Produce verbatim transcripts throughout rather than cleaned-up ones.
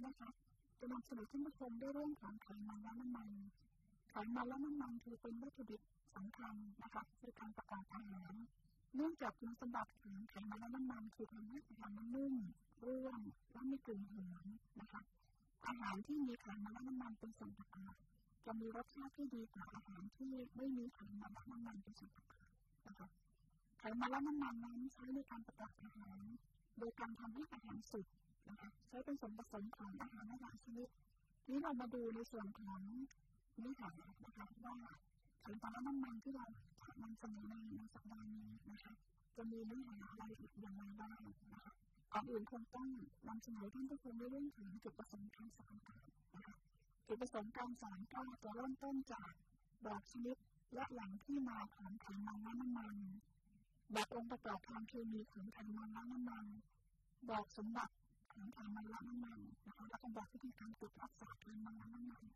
นะคะจะนำเสนอท่านผู้ชมด้วยเรื่องของไขมันและน้ำมันไขมันและน้ำมันถือเป็นวัตถุดิบสำคัญนะคะในการประกอบอาหารเนื่องจากคุณสมบัติของไขมันและน้ำมันคือทำให้อาหารนุ่มร่วนและมีกลิ่นหอมนะคะอาหารที่มีไขมันและน้ำมันเป็นส่วนประกอบจะมีรสชาติที่ดีกว่าอาหารที่ไม่มีไขมันและน้ำมันเป็นส่วนประกอบนะคะไขมันและน้ำมันนั้นใช้ในการประกอบอาหารโดยการทำให้อาหารสุกนะคะใช้เป็นส่วนผสมของอาหารหลายชนิดนี้เรามาดูในส่วนของเนื้อหานะคะว่าไขมันและน้ำมันที่เราจะนำเสนอในในสัปดาห์นี้นะคะจะมีเนื้อหารายละเอียดอย่างไรบ้างนะคะก่อนอื่นคงต้องนำเสนอท่านผู้ชมในเรื่องของจุดประสงค์การสอนนะคะจุดประสงค์การสอนก็จะเริ่มต้นจากบอกชนิดและแหล่งที่มาของไขมันและน้ำมันบอกองค์ประกอบทางเคมีของไขมันและน้ำมันบอกสมบัติของไขมันและน้ำมันนะคะและก็บอกวิธีการเก็บรักษาไขมันและน้ำมัน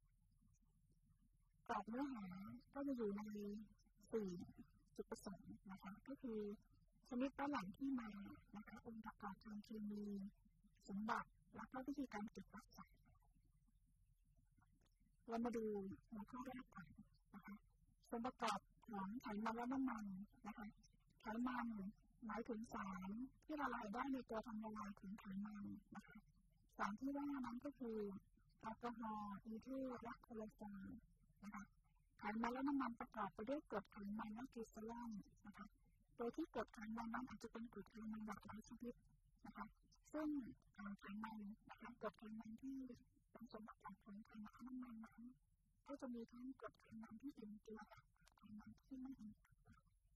กรอบเนื้อหาก็จะอยู่ในสี่จุดประสงค์นะคะก็คือชนิดและแหล่งที่มานะคะองค์ประกอบทางเคมีสมบัติและก็วิธีการเก็บรักษาเรามาดูหัวข้อแรกกันนะคะส่วนประกอบของไขมันและน้ำมันนะคะไขมันหมายถึงสารที่ละลายได้ในตัวทำละลายของไขมันนะคะสารที่ว่านั้นก็คือแอลกอฮอล์อีเทอร์และคอเลสเตอรอลนะคะไขมันและน้ำมันประกอบไปด้วยกรดไขมันและกลีเซอรอลนะคะโดยที่กรดไขมันนั้นอาจจะเป็นกรดไขมันหลากหลายชนิดนะคะซึ่งไขมันนะคะกรดไขมันที่เป็นส่วนประกอบของไขมันและน้ำมันนั้นก็จะมีทั้งกรดไขมันที่อิ่มตัวและไขมันที่ไม่อิ่มตัว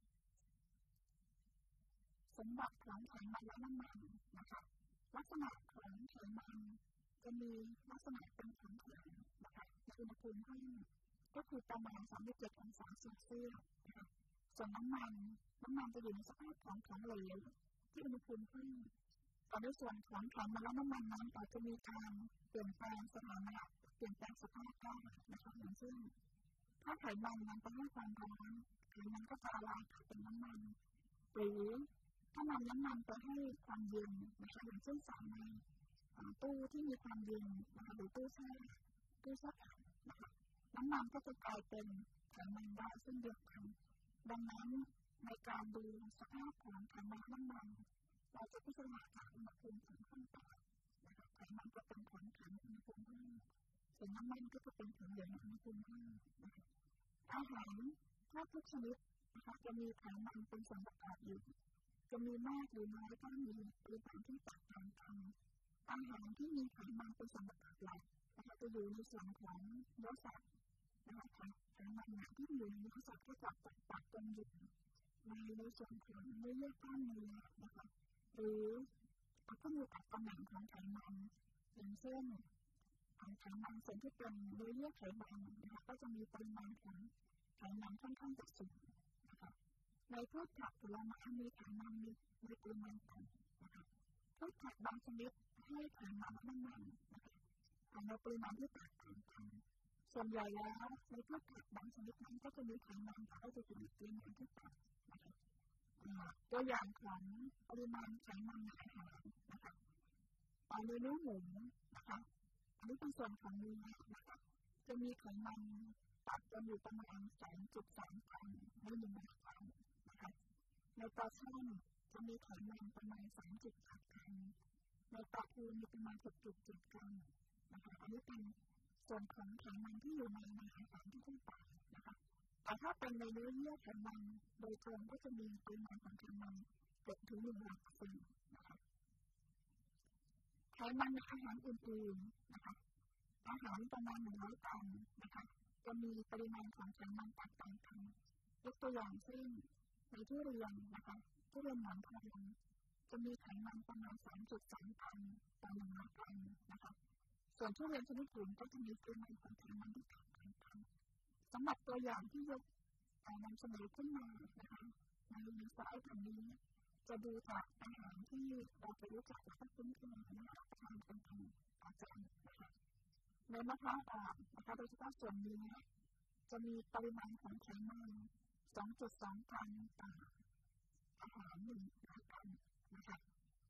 สมบัติของไขมันและน้ำมันนะคะลักษณะของไขมันจะมีลักษณะเป็นแข็งๆนะคะในอุณหภูมิห้องก็คือประมาณสามสิบเจ็ดองศาเซลเซียสนะคะส่วนน้ำมันน้ำมันจะอยู่ในสภาพของของเหลวที่อุณหภูมิห้องแต่ในส่วนของไขมันและน้ำมันนั้นอาจจะมีการเปลี่ยนแปลงสถานะเปลี่ยนแปลงสภาพได้นะคะอย่างเช่นถ้าไขมันนั้นไปให้ความร้อนไขมันก็จะละลายกลายเป็นน้ำมันหรือถ้านำน้ำมันไปให้ความเย็นนะคะอย่างเช่นใส่ในตู้ที่มีความเย็นนะคะหรือตู้แช่ตู้แช่แข็งนะคะน้ำมันก็จะกลายเป็นไขมันได้เช่นเดียวกันดังนั้นในการดูสภาพของไขมันน้ำมันเราจะพิจารณาจากอุณหภูมิของห้องต่อนะคะไขมันจะเป็นของแข็งอุณหภูมิห้องส่วนน้ำมันก็จะเป็นของเหลวอุณหภูมิห้องนะคะอาหารถ้าทุกชนิดนะคะจะมีไขมันเป็นส่วนประกอบอยู่จะมีมากหรือน้อยก็มีปริมาณที่แตกต่างกันอาหารที่มีไขมันเป็นส่วนประกอบหลักนะคะจะอยู่ในส่วนของเนื้อสัตว์นะคะไขมันที่อยู่ในเนื้อสัตว์ก็จะปกปักตนอยู่ในในส่วนของเนื้อเยื่อกล้ามเนื้อนะคะหรือก็มีตัดตำแหน่งของไขมันอย่างเช่นไขมันส่วนที่เป็นเนื้อเยื่อไขมันนะคะก็จะมีปริมาณของไขมันค่อนข้างจะสูงนะคะในพืชผักผลไม้มีไขมันมีในปริมาณต่ำนะคะพืชผักบางชนิดให้ไขมันและน้ำมันนะคะในปริมาณที่แตกต่างกันส่วนใหญ่แล้วในพืชผักบางชนิดนั้นก็จะมีไขมันแต่ก็จะอยู่ในปริมาณที่ต่ำนะคะตัวอย่างของปริมาณไขมันในอาหารนะคะในเนื้อหมูนะคะอันนี้เป็นส่วนของเนื้อนะคะจะมีไขมันตับจะอยู่ประมาณ สองจุดสาม กรัมในหนึ่งร้อยกรัมนะคะในปลาช่อนจะมีไขมันประมาณ สามจุดแปด กรัมในปลาทูมีประมาณ หกจุดเจ็ด กรัมนะคะอันนี้เป็นส่วนของไขมันที่อยู่ในในอาหารที่ทั่วไปนะคะแต่ถ้าเป็นในเนื้อเยื่อไขมันโดยตรงก็จะมีปริมาณของไขมันเกือบถึง หนึ่งร้อยเปอร์เซ็นต์ นะคะไขมันในอาหารอื่นๆนะคะอาหารประมาณหนึ่งร้อยกรัมนะคะจะมีปริมาณของไขมันแตกต่างกันยกตัวอย่างเช่นในทุเรียนนะคะทุเรียนหมอนทองจะมีไขมันประมาณ สามจุดสาม กรัมต่อหนึ่งร้อยกรัมนะคะส่วนทุเรียนชนิดอื่นก็จะมีปริมาณของไขมันที่แตกต่างกันสำหรับตัวอย่างที่ยกนำเสนอขึ้นมานะคะในในสไลด์แผ่นนี้จะดูจากอาหารที่เราไปรู้จักและคุ้นเคยนะคะทานเป็นประจำนะคะในมะพร้าวอ่อนนะคะโดยเฉพาะส่วนเนื้อจะมีปริมาณของไขมัน สองจุดสอง กรัมต่ออาหารหนึ่งร้อยกรัมนะคะ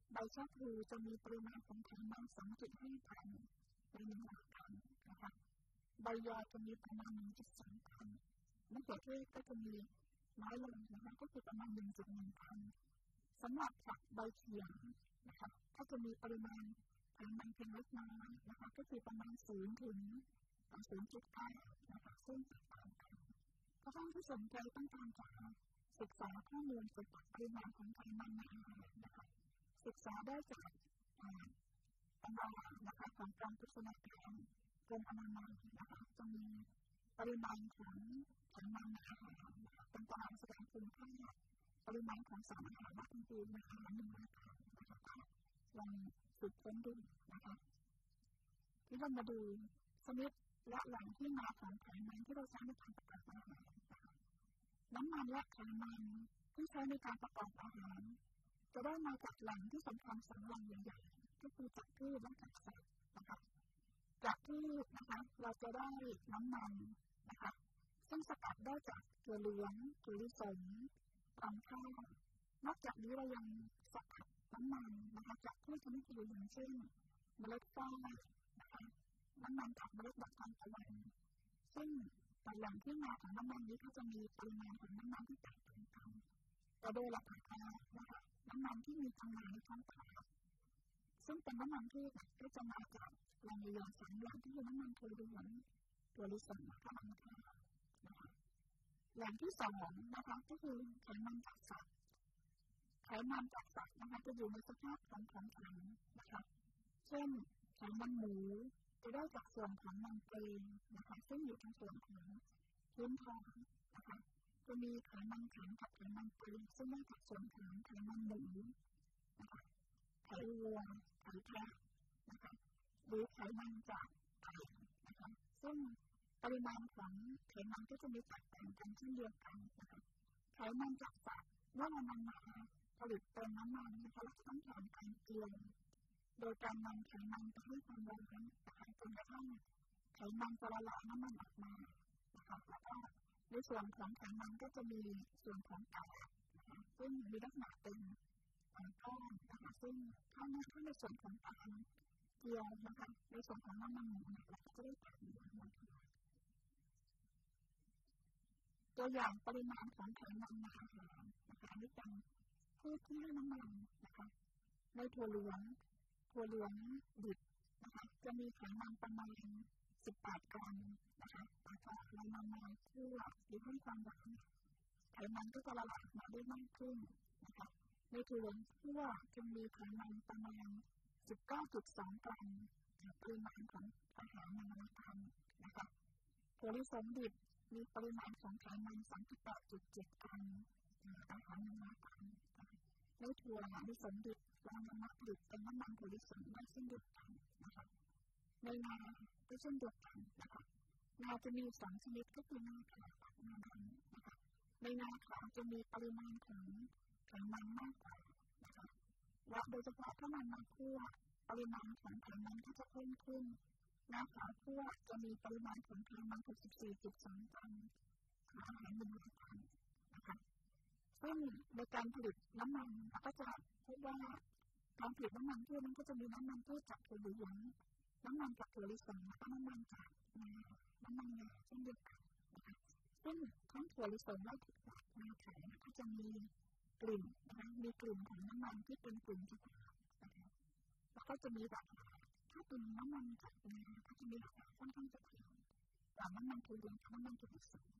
ใบชะพลูจะมีปริมาณของไขมัน สองจุดห้า กรัมในหนึ่งร้อยกรัมนะคะใบยอจะมีประมาณ หนึ่งจุดสอง กรัมมะเขือเทศก็จะมีน้อยลงนะคะก็คือประมาณ หนึ่งจุดหนึ่ง กรัมสำหรับผักใบเขียวนะคะก็จะมีปริมาณไขมันเพียงเล็กน้อยนะคะก็คือประมาณ ศูนย์ ถึง ศูนย์จุดเก้า นะคะซึ่งแตกต่างกันถ้าท่านผู้สนใจต้องการจะศึกษาข้อมูลเกี่ยวกับปริมาณของไขมันในอาหารนะคะศึกษาได้จากตำรานะคะของกรมโภชนาการกรมอนามัยนะคะจะมีปริมาณของไขมันในอาหารเป็นตารางแสดงคุณค่าปริมาณของสารอาหารและอื่นๆในอาหารหนึ่งร้อยกรัมนะคะลองฝึกค้นดูนะคะที่เรามาดูชนิดและแหล่งที่มาของไขมันที่เราใช้ในการประกอบอาหารน้ำมันและไขมันที่ใช้ในการประกอบอาหารจะได้มาจากแหล่งที่สำคัญสองแหล่งใหญ่ๆก็คือจากพืชและจากสัตว์นะคะจากพืชนะคะเราจะได้น้ำมันนะคะซึ่งสกัดได้จากถั่วเหลืองถั่วลิสงรำข้าวนอกจากนี้เรายังสกัดน้ำมันนะคะจากพืชชนิดอื่นอย่างเช่นเมล็ดฝ้ายนะคะน้ำมันจากเมล็ดดอกทานตะวันซึ่งแต่แหล่งที่มาของน้ำมันนี้ก็จะมีปริมาณของน้ำมันที่แตกต่างกันแต่โดยหลักการนะคะน้ำมันที่มีจำหน่ายในท้องตลาดซึ่งเป็นน้ำมันที่ก็จะมาจากแหล่งใหญ่ๆสามแหล่งที่คือน้ำมันถั่วเหลืองถั่วลิสงและรำข้าวนะคะแหล่งที่สองนะคะก็คือไขมันจากสัตว์ไขมันจากสัตว์นะคะจะอยู่ในสภาพของของแข็งนะคะเช่นไขมันหมูจะได้จากส่วนของมันเปรนนะคะซึ่งอยู่ในส่วนของพื้นท้องนะคะจะมีไขมันแข็งกับไขมันเปรนซึ่งได้จากส่วนของไขมันหมูนะคะไขวัวไขแพะนะคะหรือไขมันจากไก่นะคะซึ่งปริมาณของไขมันก็จะมีแตกต่างกันเช่นเดียวกันนะคะไขมันจากสัตว์เมื่อนำมาผลิตเป็นน้ำมันนะคะเราจะต้องผ่านการเกลือโดยการนำไขมันไปให้ความร้อนนะคะจนกระทั่งไขมันจะละลายน้ำมันออกมานะคะแล้วก็ในส่วนของไขมันก็จะมีส่วนของกากนะคะซึ่งมีลักษณะเป็นก้อนนะคะซึ่งถ้าในถ้าในส่วนของการเกลือนะคะในส่วนของน้ำมันหมูเนี่ยเราก็จะได้กากมาตัวอย่างปริมาณของไขมันในอาหารนะคะอันนี้เป็นพืชที่ให้น้ำมันนะคะในถั่วเหลืองถั่วเหลืองดิบนะคะจะมีไขมันประมาณสิบแปดกรัมนะคะแต่พอเรานำมาคั่วหรือให้ความร้อนไขมันก็จะละลายมาได้มากขึ้นนะคะในถั่วเหลืองคั่วจะมีไขมันประมาณ สิบเก้าจุดสอง กรัมปริมาณของอาหารในมื้อนั้นนะคะถั่วลิสงดิบมีปริมาณของไขมัน สามสิบแปดจุดเจ็ด กรัมอาหารในมื้อนั้นในถั่วลิสงดิบเรานำมาผลิตเป็นน้ำมันถั่วลิสงได้เช่นเดียวกันนะคะในงาก็เช่นเดียวกันนะคะงาจะมีสองชนิดก็คืองาขาวกับงาดำนะคะในงาขาวจะมีปริมาณของไขมันมากกว่านะคะและโดยเฉพาะถ้านำมาคั่วปริมาณของไขมันก็จะเพิ่มขึ้นงาขาวคั่วจะมีปริมาณของไขมัน หกสิบสี่จุดสอง กรัมต่ออาหารหนึ่งร้อยกรัมนะคะซึ่งในการผลิตน้ำมันเราก็จะพบว่าการผลิตน้ำมันพืชมันก็จะมีน้ำมันพืชจากถั่วเหลืองน้ำมันจากถั่วลิสงและน้ำมันจากงาน้ำมันงาเช่นเดียวกันนะคะซึ่งทั้งถั่วลิสงและงาขาวก็จะมีกลิ่นนะคะมีกลิ่นของน้ำมันที่เป็นกลิ่นเฉพาะนะคะแล้วก็จะมีแบบถ้าเป็นน้ำมันจากงาก็จะมีแบบค่อนข้างจะเผ็ดกว่าน้ำมันถั่วเหลืองกับน้ำมันถั่วลิสง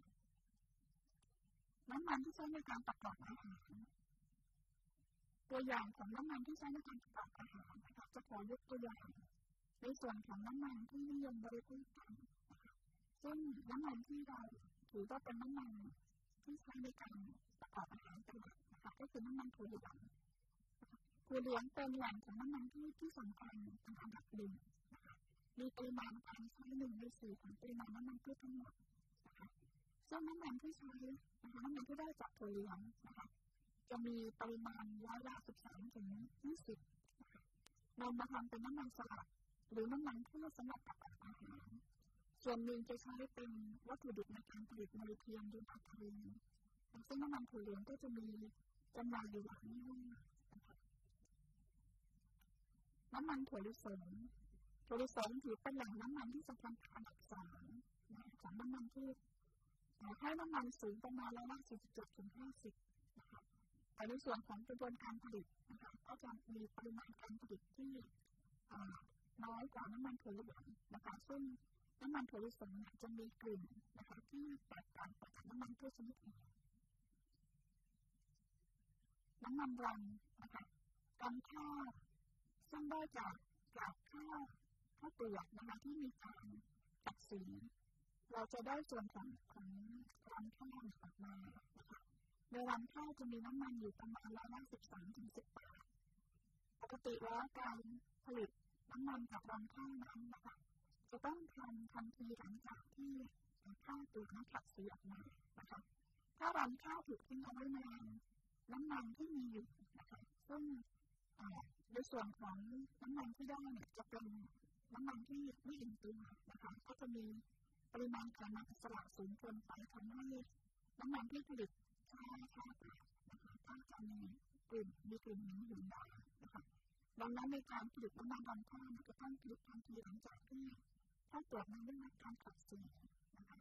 น้ำมันที่ใช้ในการประกอบอาหารตัวอย่างของน้ำมันที่ใช้ในการประกอบอาหารนะคะจะขอยกตัวอย่างในส่วนของน้ำมันที่นิยมบริโภคกันนะคะซึ่งน้ำมันที่เราถือว่าเป็นน้ำมันที่ใช้ในการประกอบอาหารเป็นหลักนะคะก็คือน้ำมันถั่วเหลืองถั่วเหลืองเป็นแหล่งของน้ำมันที่ที่สำคัญเป็นอันดับหนึ่งนะคะมีปริมาณการใช้หนึ่งในสี่ของปริมาณน้ำมันพืชทั้งหมดนะคะซึ่งน้ำมันที่ใช้นะคะน้ำมันที่ได้จากถั่วเหลืองนะคะจะมีปริมาณร้อยละ สิบสามถึงยี่สิบ นะคะนำมาทำเป็นน้ำมันสลัดหรือน้ำมันพืชสำหรับประกอบอาหารส่วนหนึ่งจะใช้เป็นวัตถุดิบในการผลิตโมเลกุลหรือแบคทีเรียซึ่งน้ำมันถั่วเหลืองก็จะมีจำหน่ายอยู่หลายยี่ห้อน้ำมันถั่วลิสงถั่วลิสงถือเป็นแหล่งน้ำมันที่สำคัญอันดับสองของน้ำมันพืชให้น้ำมันสูงประมาณร้อยละ สี่สิบเจ็ดถึงห้าสิบ นะคะแต่ในส่วนของกระบวนการผลิตนะคะก็จะมีปริมาณการผลิตที่น้อยกว่าน้ำมันถั่วเหลืองนะคะซึ่งน้ำมันถั่วลิสงจะมีกลิ่นนะคะที่แตกต่างจากน้ำมันพืชชนิดอื่นน้ำมันรำนะคะรำข้าวซึ่งได้จากกากข้าวข้าวเปลือกนะคะที่มีการตัดสีเราจะได้ส่วนของของรำข้าวออกมานะคะในรำข้าวจะมีน้ำมันอยู่ประมาณร้อยละสิบสามถึงสิบแปดปกติแล้วการผลิตน้ำมันจากรำข้าวนั้นนะคะจะต้องทำทันทีหลังจากที่ข้าวเปลือกนั้นตัดสีออกมานะคะถ้ารำข้าวถูกทิ้งเอาไว้นานน้ำมันที่มีอยู่นะคะซึ่งในส่วนของน้ำมันที่ได้เนี่ยจะเป็นน้ำมันที่ไม่อิ่มตัวนะคะก็จะมีปริมาณไขมันอิสระสูงเกินไปทำให้น้ำมันที่ผลิตช้าช้าไปนะคะก็จะมีกลิ่นมีกลิ่นเหม็นหืนได้นะคะดังนั้นในการผลิตน้ำมันรำข้าวจะต้องผลิตทันทีหลังจากที่ข้าวเปลือกนั้นได้รับการขัดสีนะคะ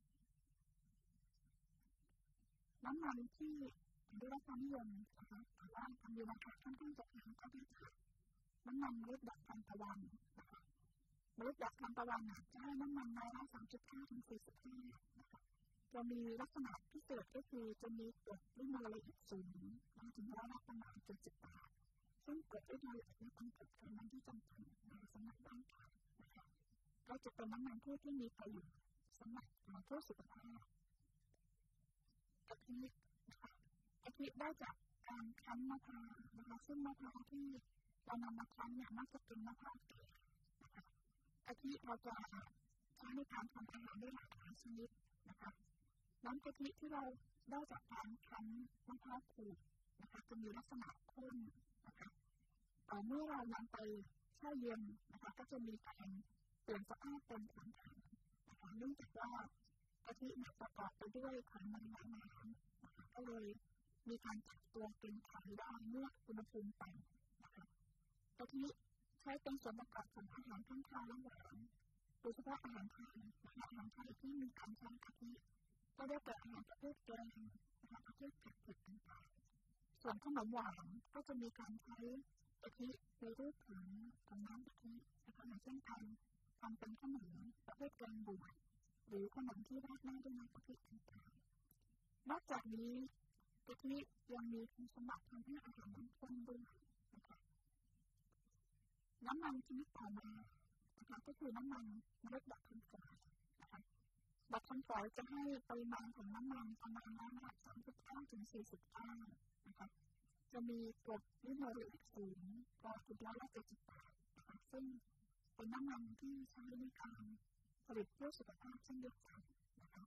น้ำมันที่ได้รับความนิยมนะคะแต่ว่ามีราคาค่อนข้างจะแพงก็ได้จากน้ำมันเมล็ดดอกทานตะวันนะคะเมล็ดดอกทานตะวันจะให้น้ำมันร้อยละ สามจุดห้า ถึง สี่สิบห้า นะคะจะมีลักษณะพิเศษก็คือจะมีกรดลิโนเลอิกสูงถึงร้อยละประมาณ เจ็ดสิบแปด ซึ่งกรดลิโนเลอิกเป็นกรดไขมันที่จำเป็นสำหรับร่างกายนะคะก็จะเป็นน้ำมันพืชที่มีประโยชน์สำหรับเพื่อสุขภาพกะทินะคะกะทิได้จากการคั้นมะพร้าวนะคะซึ่งมะพร้าวที่เรานำมาคั้นเนี่ยมักจะเป็นมะพร้าวแก่นะคะกะทิเราจะใช้ในการทำอาหารได้หลากหลายชนิดนะคะน้ำกะทิที่เราได้จากการคั้นมะพร้าวขูดนะคะจะมีลักษณะข้นนะคะแต่เมื่อเรานำไปแช่เย็นนะคะก็จะมีการเปลี่ยนสภาพเป็นผงถ่านนะคะเนื่องจากว่ากะทิประกอบไปด้วยไขมันและน้ำนะคะก็เลยมีการจับตัวเป็นไขได้เมื่ออุณหภูมิต่ำนะคะกะทิใช้เป็นส่วนประกอบของอาหารทั้งคาวและหวานโดยเฉพาะอาหารไทยนะคะอาหารไทยที่มีการใช้กะทิก็ได้แก่อาหารประเภทแกงอาหารประเภทผัดเผ็ดต่างๆส่วนขนมหวานก็จะมีการใช้กะทิในรูปของของน้ำกะทินะคะอย่างเช่นการทำเป็นขนมประเภทแกงบวชหรือขนมที่ราดหน้าด้วยน้ำกะทิต่างๆนอกจากนี้กะทิยังมีคุณสมบัติทำให้อาหารมันข้นด้วยนะคะน้ำมันชนิดต่อมานะคะก็คือน้ำมันเมล็ดดอกคำฝอยนะคะดอกคำฝอยจะให้ปริมาณของน้ำมันประมาณร้อยละ สามสิบเก้าถึงสี่สิบเก้า นะคะจะมีกรดลิโนเลอิกสูงกว่าถึงร้อยละ เจ็ดสิบแปด นะคะซึ่งเป็นน้ำมันที่ใช้ในการผลิตเพื่อสุขภาพเช่นเดียวกันนะคะ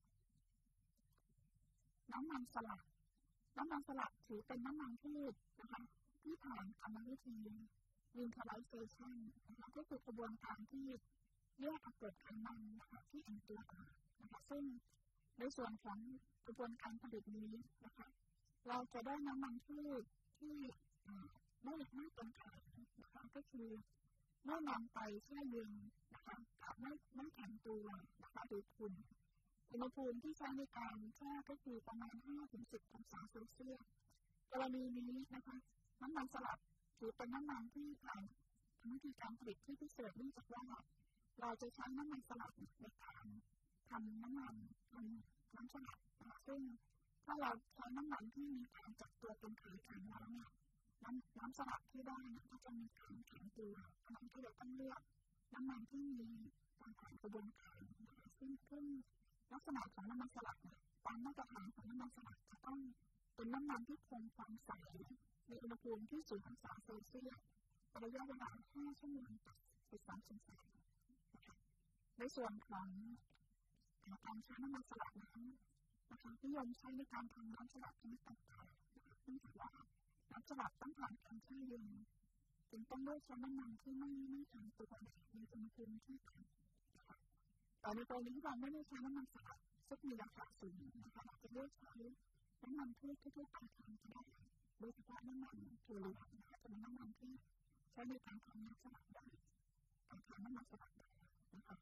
น้ำมันสลัดน้ำมันสลัดถือเป็นน้ำมันพืชนะคะที่ผ่านกรรมวิธีวินเทอร์ไลเซชันนะคะก็คือกระบวนการที่แยกเอาเกล็ดไขมันนะคะที่อิ่มตัวออกนะคะซึ่งในส่วนของกระบวนการผลิตนี้นะคะเราจะได้น้ำมันพืชที่ไม่ไม่เป็นไขนะคะก็คือเมื่อนำไปแช่เย็นนะคะกับไม่ไม่แข็งตัวนะคะหรือขุ่นอุณหภูมิที่ใช้ในการแช่ก็คือประมาณ ห้าถึงสิบ องศาเซลเซียสกรณีนี้นะคะน้ำมันสลัดถือเป็นน้ำมันที่ผ่านวิธีการผลิตที่พิเศษเนื่องจากว่าเราจะใช้น้ำมันสลัดในการทำน้ำมันทำน้ำสลัดนะคะซึ่งถ้าเราใช้น้ำมันที่มีการจับตัวเป็นไขมันแล้วเนี่ยน้ำน้ำสลัดที่ได้ก็จะมีการแข็งตัวเพราะฉะนั้นก็เลยต้องเลือกน้ำมันที่มีการผ่านกระบวนการนะคะซึ่งซึ่งลักษณะของน้ำมันสลัดเนี่ยตามมาตรฐานของน้ำมันสลัดจะต้องเป็นน้ำมันที่คงความใสในอุณหภูมิที่ศูนย์องศาเซลเซียสระยะเวลาห้าชั่วโมงต่อสิบสองชั่วโมงนะคะในส่วนของการใช้น้ำมันสลัดนั้นนะคะนิยมใช้ในการทำน้ำสลัดชนิดต่างๆนะคะเนื่องจากว่าน้ำสลัดต้องผ่านการแช่เย็นจึงต้องเลือกใช้น้ำมันที่ไม่ไม่แข็งตัวในอุณหภูมิที่ต่ำนะคะแต่ในกรณีที่เราไม่ได้ใช้น้ำมันสลัดซึ่งมีราคาสูงนะคะเราจะเลือกใช้น้ำมันพืชทั่วไปทำก็ได้โดยเฉพาะน้ำมันถั่วเหลืองนะคะจะเป็นน้ำมันที่ใช้ในการทำน้ำสลัดได้การทำน้ำมันสลัดได้นะคะ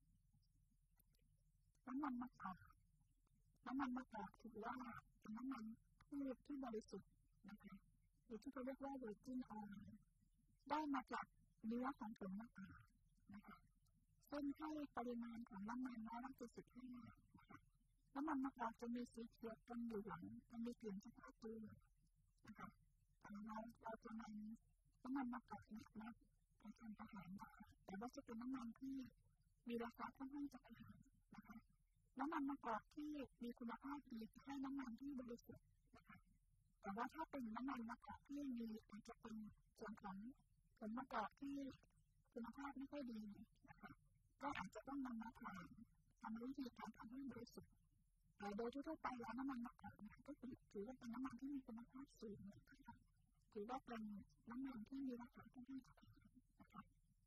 น้ำมันมะกอกน้ำมันมะกอกถือว่าเป็นน้ำมันพืชที่บริสุทธิ์นะคะหรือที่เขาเรียกว่า virgin oil ได้มาจากเนื้อของผลมะกอกนะคะซึ่งให้ปริมาณของน้ำมันร้อยละเจ็ดสิบห้านะคะน้ำมันมะกอกจะมีสีเขียวเป็นเหลืองจะมีกลิ่นเฉพาะตัวนะคะเราเราจะนำน้ำมันมะกอกเนี่ยมาทำอาหารได้แต่ว่าจะเป็นน้ำมันที่มีราคาค่อนข้างจะแพงนะคะน้ำมันมะกอกที่มีคุณภาพดีให้น้ำมันที่บริสุทธิ์นะคะแต่ว่าถ้าเป็นน้ำมันมะกอกที่มีอาจจะเป็นส่วนของผลมะกอกที่คุณภาพไม่ค่อยดีนะคะก็อาจจะต้องนำมาผ่านทำวิธีการทำให้บริสุทธิ์แต่โดยทั่วไปแล้วน้ำมันมะกอกเนี่ยก็ถือว่าเป็นน้ำมันที่มีคุณภาพสูงนะคะถือว่าเป็นน้ำมันที่มีราคาค่อนข้างจะแพงนะคะ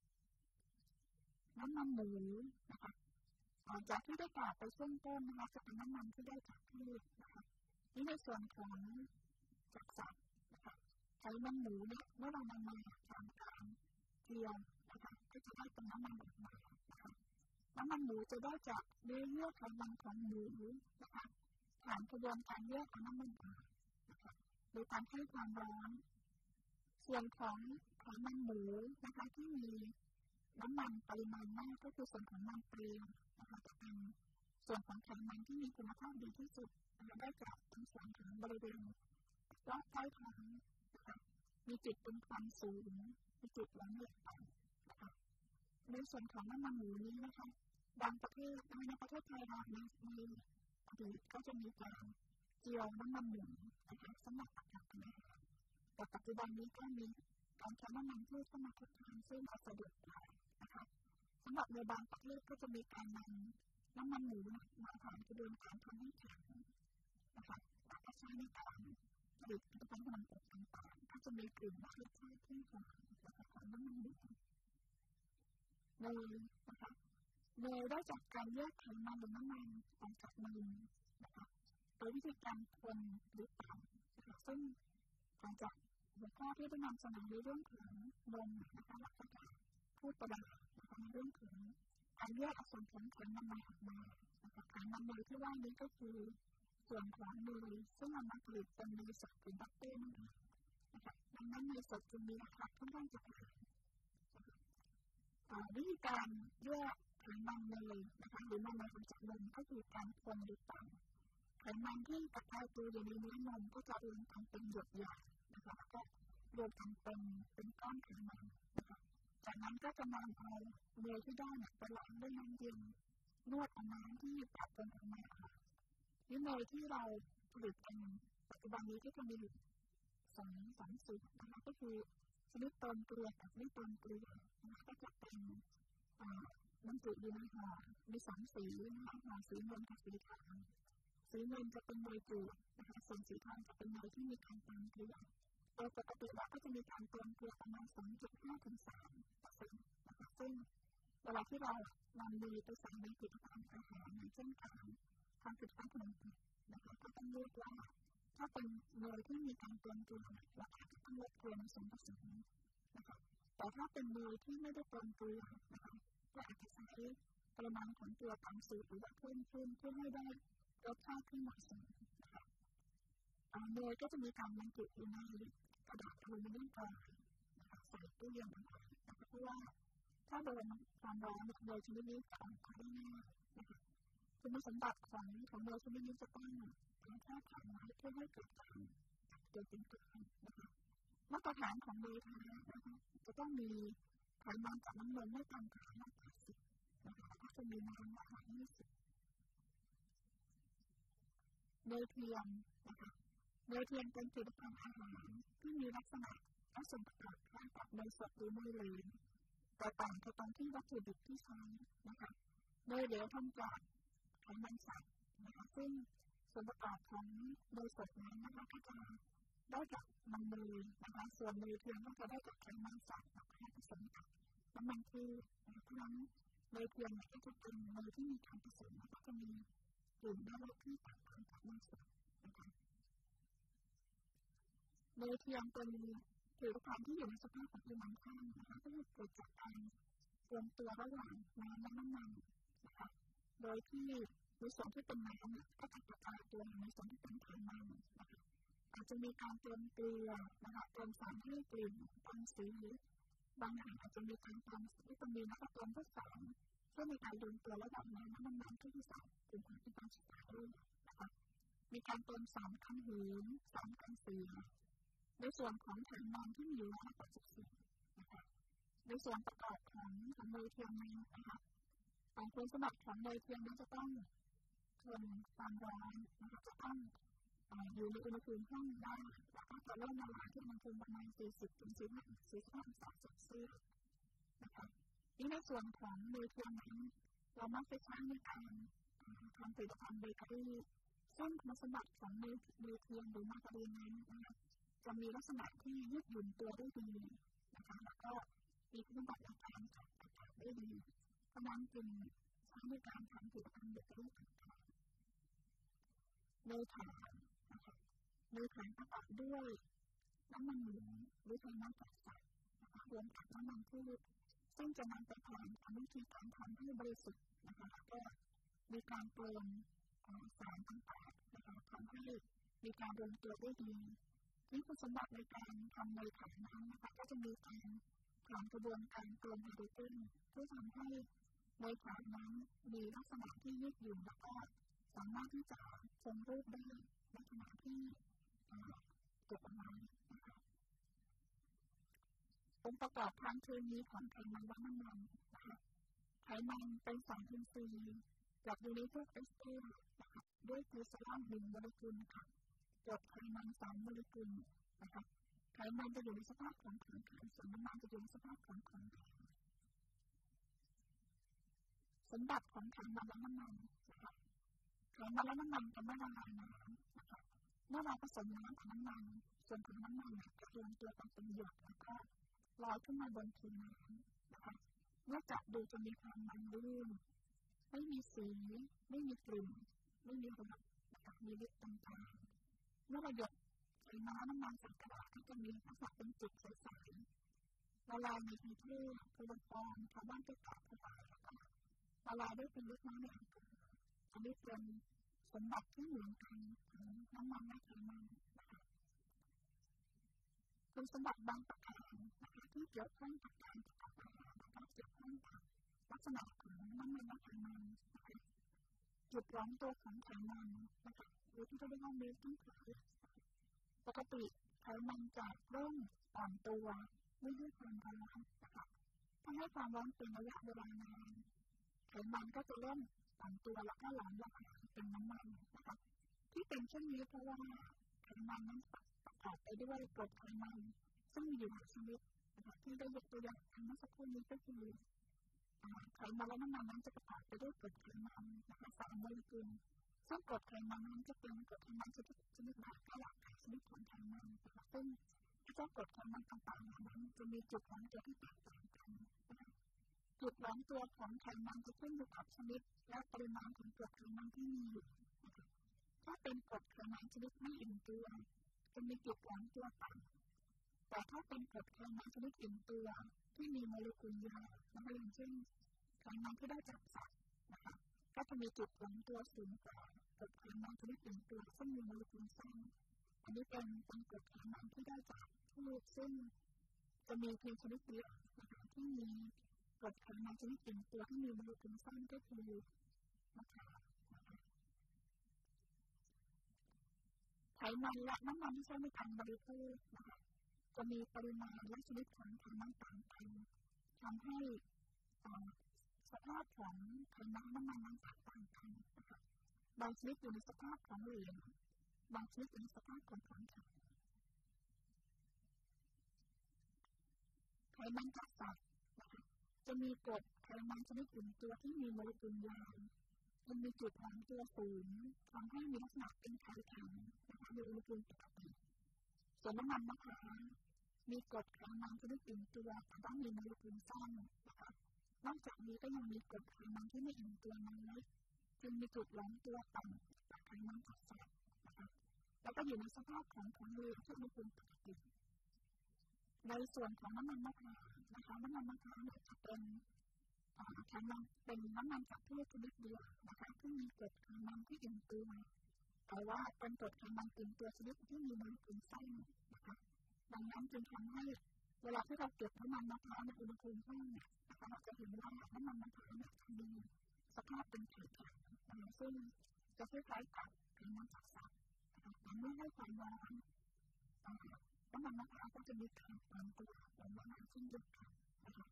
น้ำมันหมูนะคะจากที่ได้กล่าวไปช่วงต้นนะคะจะเป็นน้ำมันที่ได้จากพืชนะคะนี่ในส่วนของจากสัตว์นะคะไขมันหมูเนี่ยเมื่อเรานำมาทำการเจียวนะคะก็จะได้เป็นน้ำมันออกมานะคะน้ำมันหมูจะได้จากเนื้อเยื่อไขมันของหมูนะคะผ่านกระบวนการแยกเอาน้ำมันออกนะคะโดยการให้ความร้อนส่วนของไขมันหมูนะคะที่มีน้ำมันปริมาณมากก็คือส่วนของมันเปรี้ยวนะคะจะเป็นส่วนของไขมันที่มีคุณภาพดีที่สุดนะคะได้จากตรงส่วนของบริเวณรอบใต้ท้องนะคะมีจุดเป็นควันสูงมีจุดหลงเหลวต่ำนะคะในส่วนของน้ำมันหมูนี้นะคะบางประเทศในประเทศไทยเราในในอดีตก็จะมีการเจียวน้ำมันหมูนะคะสำหรับประกอบอาหารแต่ปัจจุบันนี้ก็มีการใช้น้ำมันพืชเข้ามาทดแทนซึ่งอาจสะดวกกว่านะคะสำหรับในบางประเทศก็จะมีการนำน้ำมันหมูมาผ่านกระบวนการทำให้แข็งนะคะแล้วก็ใช้ในการผลิตผลิตภัณฑ์ขนมอบต่างๆก็จะมีกลิ่นและรสชาติที่หอมนะคะของน้ำมันหมูเนยนะคะเนยได้จากการแยกไขมันหรือน้ำมันออกจากนมนะคะโดยวิธีการคนหรือปั่นนะคะซึ่งหลังจากหัวข้อที่ได้นำเสนอในเรื่องของนมนะคะหลักการพูดประเด็นนะคะในเรื่องของการแยกเอาส่วนของไขมันออกมานะคะไขมันเนยที่ว่านี้ก็คือส่วนของเนยซึ่งนำมาผลิตเป็นเนยสดเป็นบัตเตอร์นั่นเองนะคะดังนั้นเนยสดจึงมีราคาค่อนข้างจะแพงวิธีการแยกไขมันเนยนะคะหรือมันเนยจากนมก็คือการคนหรือปั่นไขมันที่กระจายตัวอยู่ในเนื้อนมก็จะรวมกันเป็นหยดใหญ่นะคะแล้วก็รวมกันเป็นเป็นก้อนไขมันนะคะจากนั้นก็จะนำเอาเนยที่ได้ไปล้างด้วยน้ำเย็นนวดเอาน้ำที่ปะปนออกมานี่เนยที่เราผลิตกันปัจจุบันนี้ที่จะมีอยู่สองสองสูตรนะคะก็คือชนิดเติมเกลือกับไม่เติมเกลือนะคะก็จะเป็นบรรจุอยู่ในห่อมีสองสีนะคะห่อสีเงินกับสีขาวสีเงินจะเป็นเนยจืดนะคะส่วนสีทองจะเป็นเนยที่มีการเติมเกลือโดยปกติแล้วก็จะมีการเติมเกลือประมาณ สองจุดห้า ถึง สามเปอร์เซ็นต์ นะคะซึ่งเวลาที่เรานำเนยไปใส่ในผลิตภัณฑ์อาหารอย่างเช่นการทำผลิตภัณฑ์ขนมปังนะคะก็ต้องเลือกว่าถ้าเป็นเนยที่มีการเติมเกลือเราอาจจะต้องลดเกลือในส่วนผสมนะคะแต่ถ้าเป็นเนยที่ไม่ได้เติมเกลือนะคะก็อาจจะใช้ปริมาณของเกลือตามสูตรหรือว่าเพิ่มขึ้นเพื่อให้ได้รสชาติที่เหมาะสมนะคะเนยก็จะมีการบรรจุอยู่ในกระดาษอลูมิเนียมฟอยล์นะคะใส่ตู้เย็นนะคะเพราะว่าถ้าโดนความร้อนเนยชนิดนี้จะออกมาได้ง่ายนะคะคุณสมบัติของของเนยชนิดนี้จะต้องแช่แข็งไว้เพื่อให้เกิดการเกิดเป็นกลิ่นนะคะมาตรฐานของเนยแท้นะคะจะต้องมีไขมันจากน้ำนมไม่ต่ำกว่าห้าสิบนะคะก็จะมีน้ำประมาณยี่สิบเนยเทียมนะคะเนยเทียมเป็นผลิตภัณฑ์อาหารที่มีลักษณะและส่วนประกอบคล้ายกับเนยสดหรือเนยเหลวแต่ต่างกันตรงที่วัตถุดิบที่ใช้นะคะเนยเหลวทำจากไขมันสัตว์นะคะซึ่งส่วนประกอบของเนยสดนั้นนะคะก็จะได้จากมันเนยนะคะส่วนเนยเทียมก็จะได้จากไขมันสัตว์นะคะผสมกับน้ำมันพืชเพราะฉะนั้นเนยเทียมก็จะเป็นเนยที่มีการผสมแล้วก็จะมีกลิ่นและรสที่แตกต่างจากเนยสดนะคะเนยเทียมเป็นเทคือความที่อยู่ในสภาพของอิมันข้างนะคะก็คือเกิดจากการรวมตัวระหว่างน้ำและน้ำมันนะคะโดยที่ในส่วนที่เป็นน้ำก็จะกระจายตัวอยู่ในส่วนที่เป็นไขมันนะคะอาจจะมีการเติมเกลือนะคะเติมสารให้กลิ่นเติมสีบางแห่งอาจจะมีการเติมวิตามินและก็เติมพวกสารเพื่อในการรวมตัวระหว่างน้ำและน้ำมันที่ที่สารกลุ่มของที่เป็นสุดท้ายนะคะมีการเติมสารกันหินสารกันเสียในส่วนของถังน้ำที่มีอยู่ร้อยแปดสิบสี่นะคะในส่วนประกอบของของเนยเทียมนั้นนะคะของคุณสมบัติของเนยเทียมนั้นจะต้องทนความร้อนนะคะจะต้องอยู่ในอุณหภูมิห้องได้แล้วก็จะเริ่มละลายที่อุณหภูมิประมาณสี่สิบถึงสี่สิบห้าองศาเซลเซียสนะคะนี่ในส่วนของเนยเทียมนั้นเรามักจะใช้ในการทำผลิตภัณฑ์เบเกอรี่ซึ่งคุณสมบัติของเนยเนยเทียมหรือมาการีนนั้นนะคะจะมีลักษณะที่ยืดหยุ่นตัวได้ดีนะคะแล้วก็มีคุณสมบัติในการจับอากาศได้ดีเพราะนั้นจึงใช้ในการทำผลิตภัณฑ์เบเกอรี่ต่างๆเนยขาวนะคะเนยขาวประกอบด้วยน้ำมันหมูหรือไขมันจากสัตว์นะคะรวมกับน้ำมันพืชซึ่งจะนำไปผ่านกรรมวิธีการทำให้บริสุทธิ์นะคะแล้วก็มีการเติมสารต่างๆนะคะทำให้มีการรวมตัวได้ดีนี่คุณสมบัติในการทำเนยขาวนั้นนะคะก็จะมีการผ่านกระบวนการเติมไฮโดรเจนเพื่อทำให้เนยขาวนั้นมีลักษณะที่ยืดหยุ่นแล้วก็สามารถที่จะคงรูปได้ในขณะที่เก็บเอาไว้นะคะองค์ประกอบทางเคมีของไขมันและน้ำมันนะคะไขมันเป็นสารอินทรีย์จากอยู่ในพวกเอสเตอร์นะคะด้วยกลูเซรอลหนึ่งโมเลกุลค่ะกรดไขมันสามโมเลกุลนะคะไขมันจะอยู่ในสภาพของของแข็งส่วนน้ำมันจะอยู่ในสภาพของของแข็งสมบัติของไขมันและน้ำมันนะคะไขมันและน้ำมันจะไม่ละลายน้ำนะคะเมื่อเราผสมน้ำกับน้ำมันส่วนของน้ำมันจะรวมตัวกันเป็นหยดแล้วก็ลอยขึ้นมาบนผิวน้ำนะคะเมื่อจับดูจะมีความมันลื่นไม่มีสีไม่มีกลิ่นไม่มีรสนะคะมีฤทธิ์ต่างๆเมื่อเราหยดไขมันน้ำมันใส่กระดาษก็จะมีลักษณะเป็นจุดใสๆละลายในอีเทอร์โคลอฟอร์มคาร์บอนไดออกไซด์แล้วก็ละลายได้เป็นเล็กน้อยในอากาศอันนี้เป็นสมบัติที่เหมือนกันของน้ำมันและไขมันนะคะคุณสมบัติบางประการนะคะที่เกี่ยวข้องกับการประกอบอาหารและเกี่ยวข้องกับลักษณะของน้ำมันและไขมันนะคะจุดร้อนตัวของไขมันนะคะหรือที่เขาเรียกว่า melting point ปกติไขมันจะเริ่มอ่อนตัวเมื่อให้ความร้อนนะคะถ้าให้ความร้อนเป็นระยะเวลานานไขมันก็จะเริ่มอ่อนตัวแล้วก็หลอมละลายเป็นน้ำมันนะคะที่เป็นเช่นนี้เพราะว่าไขมันนั้นประกอบไปด้วยกรดไขมันซึ่งมีอยู่หลายชนิดนะคะที่ได้ยกตัวอย่างเมื่อสักครู่นี้ก็คือไขมันและน้ำมันนั้นจะประกอบไปด้วยกรดไขมันนะคะสามโมเลกุลซึ่งกรดไขมันนั้นจะเป็นกรดไขมันชนิดชนิดหลักและหลากหลายชนิดของไขมันนะคะซึ่งเจ้ากรดไขมันต่างๆนั้นจะมีจุดของตัวที่แตกต่างกันนะคะจุดหลอมตัวของไขมันจะขึ้นอยู่กับชนิดและปริมาณของกรดไขมันที่มีอยู่นะคะถ้าเป็นกรดไขมันชนิดไม่อิ่มตัวจะมีจุดหลอมตัวต่ำแต่ถ้าเป็นกรดไขมันชนิดอิ่มตัวที่มีโมเลกุลเยอะนะคะอย่างเช่นไขมันที่ได้จากสัตว์นะคะก็จะมีจุดหลอมตัวสูงกว่ากรดไขมันชนิดอิ่มตัวซึ่งมีโมเลกุลสั้นอันนี้เป็นเป็นกรดไขมันที่ได้จากพืชซึ่งจะมีเพียงชนิดเดียวนะคะที่มีกรดไขมันชนิดอิ่มตัวที่มีโมเลกุลสั้นก็คือมะขามไขมันและน้ำมันที่ใช้ในการบริโภคนะคะจะมีปริมาณและชนิดของไขมันต่างกันทำให้สภาพของไขมันน้ำมันนั้นแตกต่างกันนะคะบางชนิดอยู่ในสภาพของเหลวบางชนิดอยู่ในสภาพของของแข็งไขมันจากสัตว์นะคะจะมีกรดไขมันชนิดอิ่มตัวที่มีโมเลกุลยาวมันมีจุดหลอมตัวสูงทำให้มีลักษณะเป็นไขแข็งนะคะมีอุณหภูมิปกติส่วนน้ำมันมะพร้าวมีกรดไขมันชนิดอิ่มตัวแต่ต้องมีโมเลกุลสั้นนะคะนอกจากนี้ก็ยังมีกรดไขมันที่ไม่อิ่มตัวน้อยจึงมีจุดหลอมตัวต่ำกว่าไขมันจากสัตว์นะคะแล้วก็อยู่ในสภาพของของเหลวที่อุณหภูมิปกติในส่วนของน้ำมันมะพร้าวนะคะน้ำมันมะพร้าวเนี่ยจะเป็นไขมันเป็นน้ำมันจากพืชชนิดเดียวนะคะที่มีกรดไขมันที่อิ่มตัวแต่ว่าเป็นกรดไขมันอิ่มตัวชนิดที่มีโมเลกุลสั้นนะคะดังนั้นจึงทำให้เวลาที่เราเก็บน้ำมันมะพร้าวในอุณหภูมิห้องเนี่ยนะคะเราจะเห็นว่าน้ำมันมะพร้าวเนี่ยมีสภาพเป็นแข็งๆซึ่งจะคล้ายๆกับไขมันจากสัตว์แต่เมื่อให้ความร้อนน้ำมันมะพร้าวก็จะมีการแข็งตัวเป็นน้ำมันเช่นเดียวกันนะคะ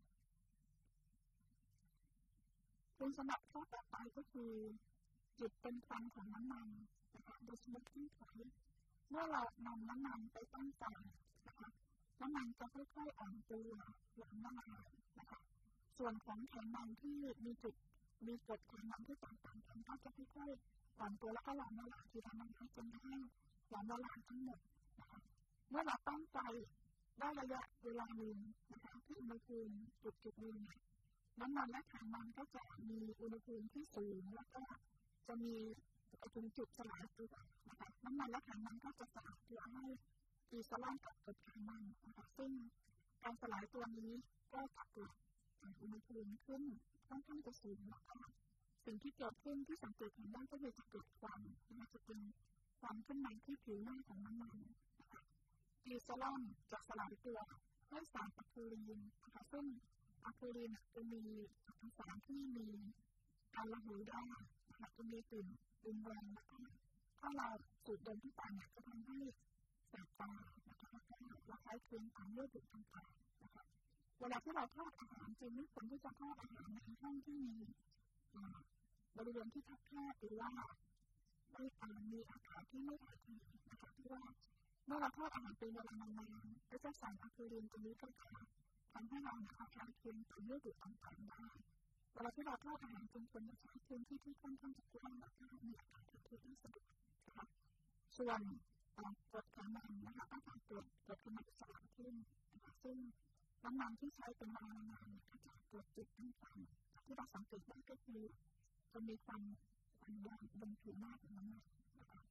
คุณสมบัติข้อต่อไปก็คือจุดเป็นควันของน้ำมันนะคะโดยสมมติที่ถอยเมื่อเรานำน้ำมันไปต้มไฟนะคะน้ำมันจะค่อยๆอ่อนตัวหลังละลายนะคะส่วนของไขมันที่มีจุดมีกรดไขมันที่ต่างๆกันก็จะค่อยๆอ่อนตัวแล้วก็หลอมละลายทีละน้อยจนกระทั่งหลอมละลายทั้งหมดนะคะเมื่อเราต้มไฟได้ระยะเวลาหนึ่งนะคะที่อุณหภูมิจุดๆหนึ่งน้ำมันและไขมันก็จะมีอุณหภูมิที่สูงแล้วก็จะมีถึงจุดสลายตัวนะคะน้ำมันและไขมันก็จะสลายตัวให้อีโซลอนกับกรดไขมันนะคะซึ่งการสลายตัวนี้ก็จะเกิดอุณหภูมิขึ้นค่อนข้างจะสูงแล้วก็สิ่งที่เกิดขึ้นที่สังเกตเห็นได้ก็คือจะเกิดควันนะคะจะเป็นควันขึ้นมาที่ผิวหน้าของน้ำมันนะคะอีโซลอนจะสลายตัวให้สารอะคริลีนนะคะซึ่งอะคริลีนจะมีสารที่มีการระเหยได้นะคะจะมีกลิ่นรุนแรงนะคะถ้าเราสูดดมเข้าไปเนี่ยจะทำให้แสบตานะคะเราใช้ครีมตามเลือดต่างๆนะคะเวลาที่เราทอดอาหารจริงไม่ควรที่จะทอดอาหารในห้องที่มีบริเวณที่แคบๆหรือว่าไม่มีอากาศที่ไม่ถ่ายเทนะคะเพราะว่าเมื่อเราทอดอาหารเป็นเวลานานๆก็จะสารอะคริลีนตัวนี้ก็จะทำให้เรานะคะใช้ครีมตามเลือดต่างๆได้เวลาที่เราทอดอาหารจริงควรจะใช้พื้นที่ที่ค่อนข้างจะกว้างแล้วก็มีอากาศที่ที่สะดวกนะคะส่วนกรดไขมันนะคะก็จะเกิดกรดไขมันสลายขึ้นนะคะซึ่งน้ำมันที่ใช้เป็นเวลานานๆก็จะเกิดจุดตั้งควันที่เราสังเกตได้ก็คือจะมีควันควันแดงบนผิวหน้าของน้ำมันนะคะ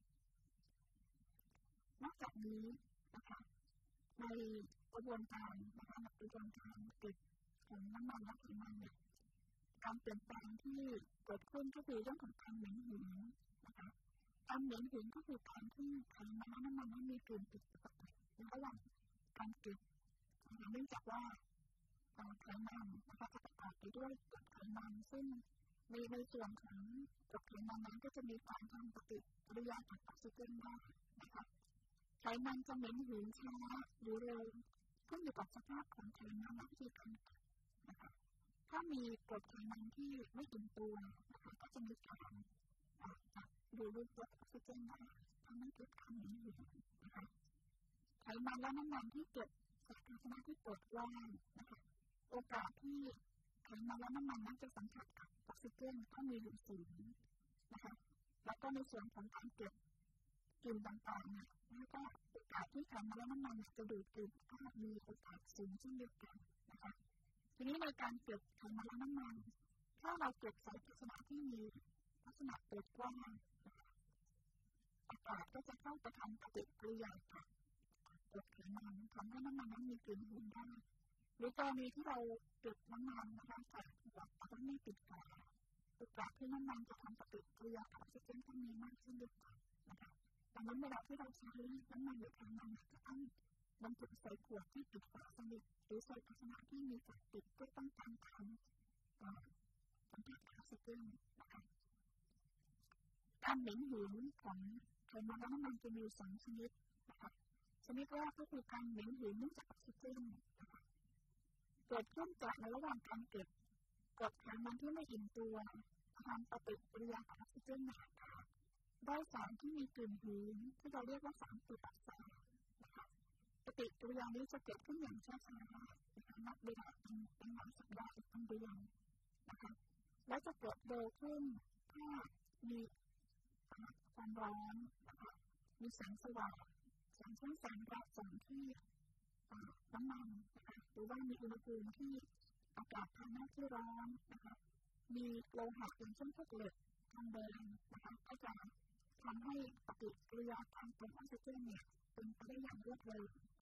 นอกจากนี้นะคะในกระบวนการนะคะในกระบวนการเก็บของน้ำมันและไขมันเนี่ยการเปลี่ยนแปลงที่เกิดขึ้นก็คือเรื่องของการเหม็นหืนนะคะการเหม็นหืนก็คือการที่ไขมันและน้ำมันนั้นมีกลิ่นผิดปกติระหว่างการเก็บเนื่องจากว่าไขมันนะคะจะประกอบไปด้วยกรดไขมันซึ่งในในส่วนของกรดไขมันนั้นก็จะมีการทำปฏิกิริยากับออกซิเจนได้นะคะไขมันจะเหม็นหืนช้าหรือเร็วขึ้นอยู่กับสภาพของไขมันและวิธีการนะคะถ้ามีกรดไขมันที่ไม่อิ่มตัวนะคะก็จะมีการดูดลดออกซิเจนได้ทำให้เกิดการเหม็นหืนนะคะไขมันและน้ำมันที่เกิดจากภาชนะที่เปิดกว้างนะคะโอกาสที่ไขมันและน้ำมันนั้นจะสัมผัสกับออกซิเจนก็มีอยู่สูงนะคะแล้วก็ในส่วนของการเก็บกลิ่นต่างๆเนี่ยแล้วก็โอกาสที่ไขมันและน้ำมันจะดูดกลิ่นก็มีโอกาสสูงเช่นเดียวกันนะคะทีนี้ในการเก็บไขมันและน้ำมันถ้าเราเก็บใส่ภาชนะที่มีลักษณะเปิดกว้างอากาศก็จะเข้าไปทำปฏิกิริยากับกรดไขมันทำให้น้ำมันนั้นมีกลิ่นหืนได้หรือกรณีที่เราเก็บน้ำมันนะคะจากแบบที่ไม่ปิดฝาโอกาสที่น้ำมันจะทำปฏิกิริยากับออกซิเจนก็มีมากเช่นเดียวกันนะคะดังนั้นเวลาที่เราใช้น้ำมันหรือไขมันจะต้องบรรจุใส่ขวดที่ปิดฝาสนิทหรือใส่ภาชนะที่มีฝาปิดเพื่อป้องกันการสัมผัสออกซิเจนนะคะการเหม็นหืนของไขมันและน้ำมันจะมีสองชนิดนะคะชนิดแรกก็คือการเหม็นหืนเนื่องจากออกซิเจนนะคะเกิดขึ้นจากในระหว่างการเก็บกรดไขมันที่ไม่อิ่มตัวทำปฏิกิริยากับออกซิเจนในอากาศได้สารที่มีกลิ่นหืนที่เราเรียกว่าสารติดอักษรนะคะปฏิกิริยานี้จะเกิดขึ้นอย่างช้าๆนะคะนับเวลาเป็นเป็นหลายสัปดาห์เป็นเดือนนะคะและจะเกิดเร็วขึ้นถ้ามีความร้อนนะคะมีแสงสว่างอย่างเช่นแสงแดดส่องที่น้ำมันนะคะหรือว่ามีอุณหภูมิที่อากาศภายนอกที่ร้อนนะคะมีโลหะอย่างเช่นพวกเหล็กทองแดงนะคะก็จะทำให้ปฏิกิริยาการเป็นออกซิเจนเนี่ยเป็นไปได้อย่างรวดเร็ว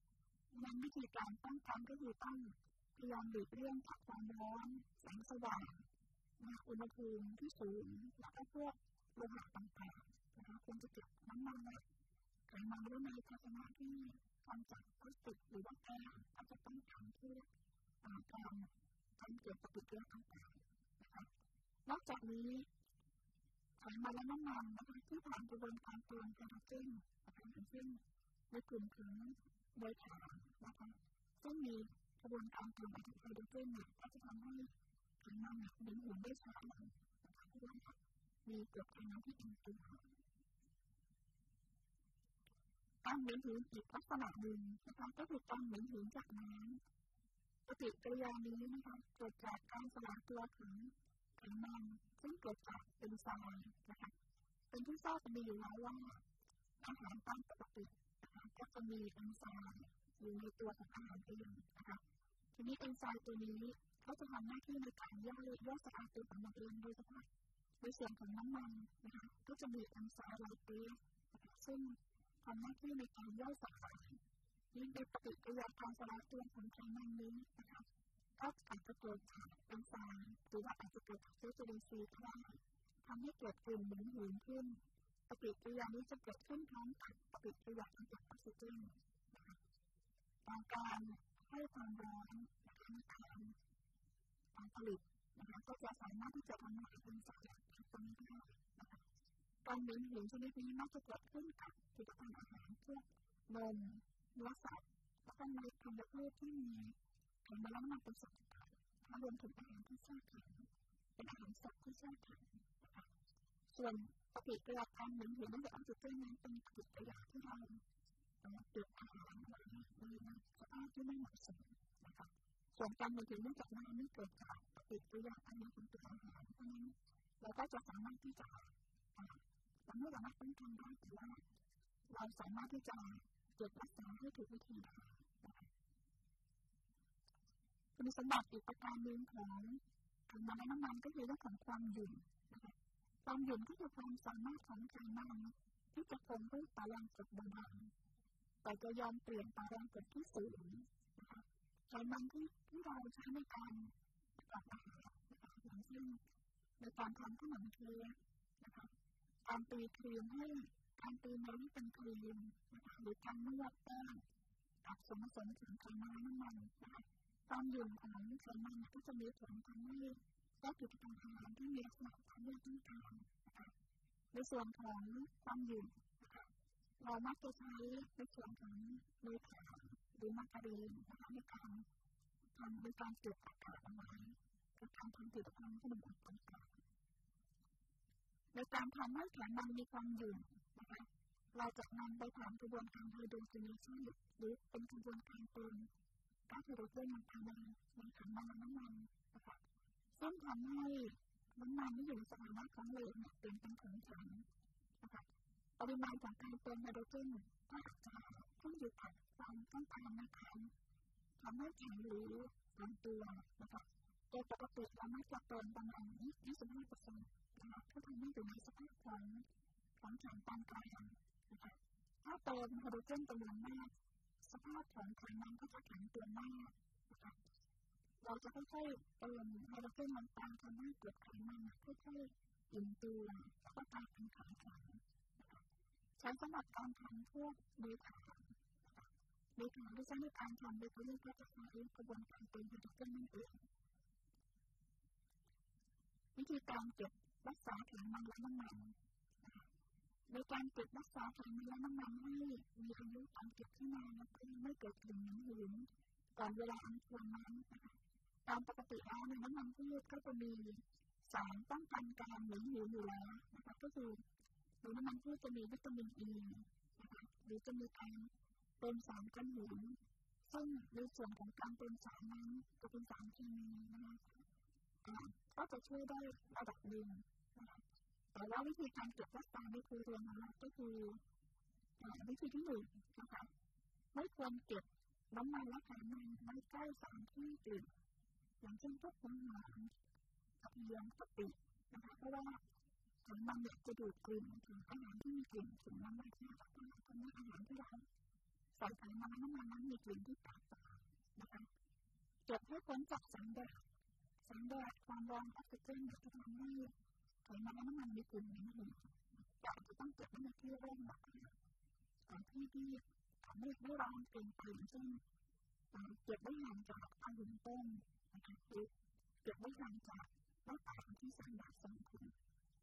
นั้นวิธีการป้องกันก็คือต้องพยายามหลีกเลี่ยงจากความร้อนแสงสว่างอุณหภูมิที่สูงแล้วก็พวกโลหะต่างๆนะคะควรจะเก็บน้ำมันไขมันไว้ในภาชนะที่ทำจากพลาสติกหรือว่าแก้วก็จะป้องกันที่การการเกิดปฏิกิริยาต่างๆนะคะนอกจากนี้ไขมันและน้ำมันนะคะที่ผ่านกระบวนการเปลี่ยนไฮโดรเจนนะคะอย่างเช่นในกลุ่มของไดแคร์นะคะซึ่งมีกระบวนการเปลี่ยนไฮโดรเจนเนี่ยก็จะทำให้ไขมันเนี่ยดึงดูดได้ช้าลงนะคะเพราะว่ามีเกล็ดไขมันที่เป็นตัวการเหม็นหืนอีกลักษณะหนึ่งนะคะก็คือการเหม็นหืนจากน้ำปฏิกิริยานี้นะคะเกิดจากการสลายตัวของไขมันซึ่งเกิดจากเอนไซม์นะคะเป็นที่ทราบกันดีอยู่แล้วว่าอาหารตามปกตินะคะก็จะมีเอนไซม์อยู่ในตัวของอาหารเองนะคะทีนี้เอนไซม์ตัวนี้เขาจะทำหน้าที่ในการย่อยย่อยสลายตัวของมันเองโดยเฉพาะในส่วนของน้ำมันนะคะก็จะมีเอนไซม์ไลเปสซึ่งทำหน้าที่ในการย่อยสลายยิ่งในปฏิกิริยาการสลายตัวของไขมันนี้นะคะก็อาจจะเกิดจากเอนไซม์หรือว่าอาจจะเกิดจากเชื้อจุลินทรีย์ก็ได้ทำให้เกิดกลิ่นเหม็นหืนขึ้นปฏิกิริยานี้จะเกิดขึ้นพร้อมกับปฏิกิริยาการเกิดออกซิเจนนะคะการให้ความร้อนนะคะในการการผลิตนะคะก็จะสามารถที่จะทำลายเอนไซม์ตรงนี้ได้นะคะการเหม็นหืนชนิดนี้มักจะเกิดขึ้นกับผลิตภัณฑ์อาหารพวกนมเนื้อสัตว์และก็เมล็ดธัญพืชที่มีไขมันและน้ำมันเป็นส่วนประกอบรวมถึงอาหารที่แช่แข็งเป็นอาหารสดที่แช่แข็งนะคะส่วนปฏิกิริยาการเหม็นหืนนั่นคือออกซิเจนนั้นเป็นปฏิกิริยาที่เราเก็บอาหารไว้ในสภาพที่ไม่เหมาะสมนะคะส่วนการเหม็นหืนเนื่องจากน้ำนี่เกิดจากปฏิกิริยาการของตัวอาหารเพราะฉะนั้นเราก็จะสามารถที่จะเราไม่สามารถป้องกันได้แต่ว่าเราสามารถที่จะเก็บรักษาให้ถูกวิธีได้คุณสมบัติอีกประการหนึ่งของไขมันและน้ำมันก็คือเรื่องของความหยุ่นนะคะความหยุ่นก็คือความสามารถของไขมันที่จะคงรูปตารางกฎเบาๆแต่จะยอมเปลี่ยนตารางกฎที่สูงนะคะไขมันที่ที่เราใช้ในการประกอบอาหารนะคะอย่างเช่นในการทำขนมเค้กนะคะการตีครีมให้การตีเนยให้เป็นครีมนะคะหรือการนวดแป้งกับส่วนผสมของไขมันและน้ำมันนะคะความหยุ่นของไขมันก็จะมีผลทำให้ได้ผลิตภัณฑ์อาหารที่มีลักษณะตามที่เราต้องการนะคะในส่วนของความหยุ่นนะคะเรามักจะใช้ในส่วนของเนยขาวหรือมาการีนนะคะในการทำในการเก็บอากาศเอาไว้กับการทำผลิตภัณฑ์ขนมอบต่างๆในการทำให้ไขมันมีความหยุ่นนะคะเราจะนำไปผ่านกระบวนการไฮโดรเจเนชันหรือเป็นกระบวนการเติมก๊าซไฮโดรเจนลงไปในในไขมันและน้ำมันนะคะซึ่งทำให้น้ำมันที่อยู่ในสถานะของเหลวเนี่ยเปลี่ยนเป็นของแข็งนะคะปริมาณของการเติมไฮโดรเจนก็อาจจะขึ้นอยู่กับความต้องการในการทำให้แข็งหรือลงตัวนะคะโดยปกติเรามักจะเติมประมาณ ยี่สิบห้าเปอร์เซ็นต์ นะคะเพื่อทำให้อยู่ในสภาพของของแข็งปานกลางนะคะถ้าเติมไฮโดรเจนจำนวนมากสภาพของไขมันก็จะแข็งตัวมากนะคะเราจะค่อยๆเติมไฮโดรเจนลงไปทำให้เกิดไขมันค่อยๆอิ่มตัวแล้วก็กลายเป็นไขมันนะคะใช้สำหรับการทำพวกเบคอนเบคอนที่ใช้ในการทำเบเกอรี่ก็จะใช้กระบวนการเติมไฮโดรเจนนั่นเองวิธีการเก็บรักษาไขมันและน้ำมันในการเก็บรักษาไขมันและน้ำมันให้มีอายุการเก็บที่นานและไม่เกิดกลิ่นเหม็นหืนก่อนเวลาอันควรนั้นนะคะตามปกติแล้วในน้ำมันพืชก็จะมีสารป้องกันการเหม็นหืนอยู่แล้วนะคะก็คือในน้ำมันพืชจะมีวิตามินอีนะคะหรือจะมีการเป็นสารกันหืนซึ่งในส่วนของการเป็นสารนั้นจะเป็นสารเคมีนะคะก็จะช่วยได้ระดับหนึ่งนะคะแต่ว่าวิธีการเก็บรักษาในครัวเรือนของเราก็คือวิธีที่หนึ่งนะคะไม่ควรเก็บน้ำมันและไขมันไว้ใกล้สารที่กลิ่นอย่างเช่นพวกหัวหอมกระเทียมกะปินะคะเพราะว่าไขมันเนี่ยจะดูดกลิ่นถึงอาหารที่มีกลิ่นถึงน้ำมันและทำให้อาหารที่เราใส่ไขมันและน้ำมันนั้นมีกลิ่นที่แตกต่างนะคะเก็บให้พ้นจากแสงแดดแสงแดดความร้อนออกซิเจนจะทำให้ไขมันและน้ำมันมีกลิ่นเหม็นหืนแต่จะต้องเก็บไว้ในที่ร่มนะคะของที่ที่ไม่ไม่ร้อนเกินไปอย่างเช่นเก็บไว้ห่างจากเตาหุ่นต้มนะคะหรือเก็บไว้ห่างจากหน้าต่างที่แสงแดดส่องถึง